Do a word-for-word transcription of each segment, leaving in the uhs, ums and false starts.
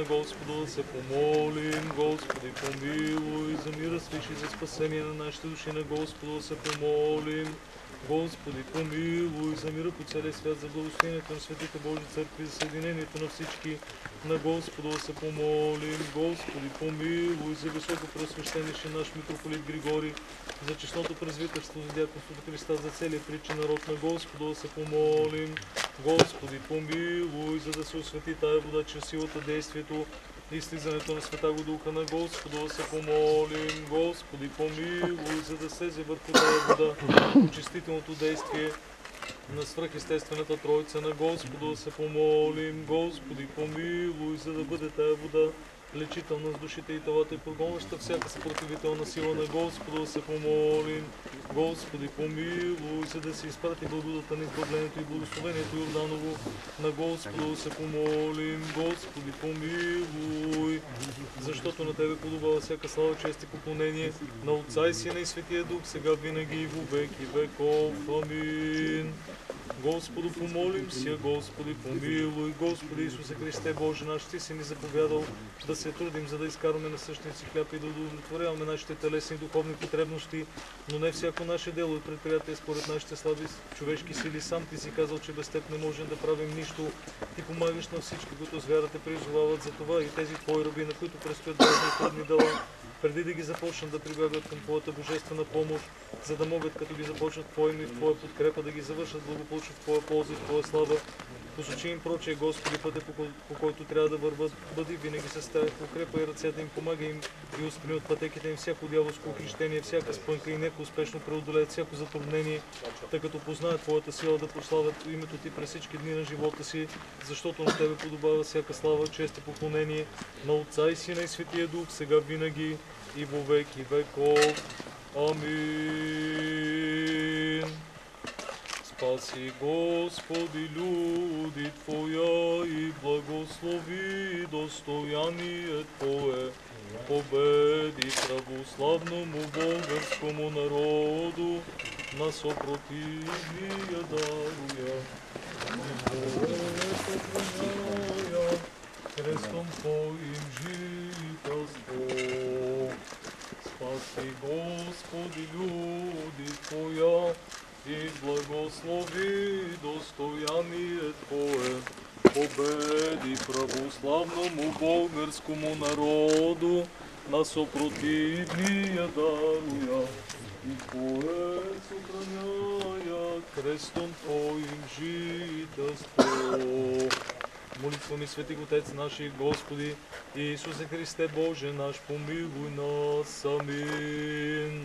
Господа да се помолим. Господи, помилуй, за мира свиш и за спасение на нашите души на Господа да се помолим. Господи, помилуй, за мира по целия свят, за благословението на светите Божи църкви, за съединението на всички на Господа да се помолим. Господи, помилуй, за високо преосвещенише наш митрополит Григорий, за честното презвитърство, за дяконството Христа, за целия притчен народ на Господа да се помолим. Господи, помилуй, за да се освети тая вода чрез силата, действието и слизането на Святаго Духа на Господа да се помолим. Господи, помилуй, за да слезе върху тая вода очистителното действие на свръхестествената Троица на Господа да се помолим. Господи, помилуй, за да бъде тая вода лечителна с душите и телата и прогонваща всяка съпротивителна сила на Господа да се помолим. Господи, помилуй, за да се изпрати благодата на избавлението и благословението Йорданово на Господа да се помолим. Господи, помилуй, защото на Тебе подобава всяка слава, чест и поклонение на Отца и Сина и Светия Дух, сега винаги и во веки веков. Амин. Господу помолим си, Господи, помилуй. Господи Исусе Христе, Боже наш, Ти си ни заповядал да се трудим, за да изкарваме на същия си хляб и да удовлетворяваме нашите телесни и духовни потребности, но не всяко наше дело и предприятие според нашите слаби човешки сили. Сам Ти си казал, че без Теб не можем да правим нищо. Ти помагаш на всички, които с вярата призовават за това, и тези Твои раби, на които предстоят важни и трудни дела, преди да ги започнат да прибягат към Твоята божествена помощ, за да могат, като ги започнат в Твоя име и в Твоя подкрепа, да ги завършат благополучно в Твоя полза и в Твоя слава. Посочи им прочее, Господи, пътя, по, по който трябва да върват. Бъди винаги с тях, укрепа и ръцете им, помагай им и устрани от пътеките им всяко дяволско ухищение, всяка спънка, и нека успешно преодолеят всяко затруднение, тъй като познаят Твоята сила, да прославят името Ти през всички дни на живота си, защото на Тебе подобава всяка слава, чест и поклонение на Отца и Сина и Светия Дух, сега винаги и во веки веков. Амин. Спаси, Господи, люди Твоя и благослови достояние Твое. Победи православному българскому народу, на съпротивния даруя. Твоя, крестом Твоим жителство. Спаси, Господи, люди Твоя и благослови достояние Твое. Победи православному българскому народу, на съпротивния даруя. И Твое съхраняя крестом Твоим жителство. Молитва ми, Свети Отец наши, Господи, Исусе Христе, Боже наш, помилуй нас. Амин.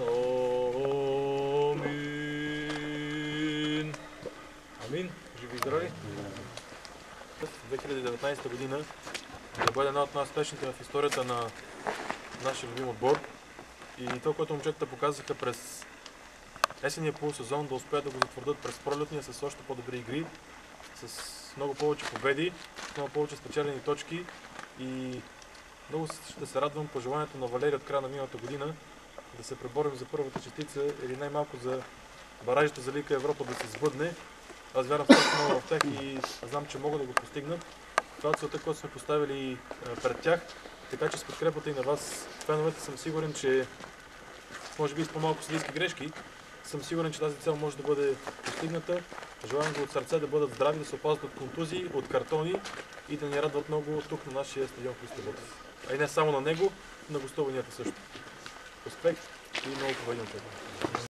Амин. Амин. Живи и здрави. две хиляди и деветнадесета година да бъде една от най-успешните в историята на нашия любим отбор. И това, което момчетата показаха през есенния полусезон, да успеят да го затвърдят през пролетния с още по-добри игри, с много повече победи, много повече спечелени точки, и много ще се радвам пожеланието на Валерий от края на миналата година да се преборим за първата частица или най-малко за баражите за Лига Европа да се сбъдне. Аз вярвам страшно много в тях и знам, че могат да го постигнат. Това е целта, която сме поставили пред тях, така че с подкрепата и на вас, феновете, съм сигурен, че може би с по-малко съдийски грешки, съм сигурен, че тази цел може да бъде постигната. Желаем го от сърце да бъдат здрави, да се опазват от контузии, от картони и да ни радват много тук на нашия стадион Христо Ботев. А и не само на него, на гостуванията също. Успех и много победи на тебе!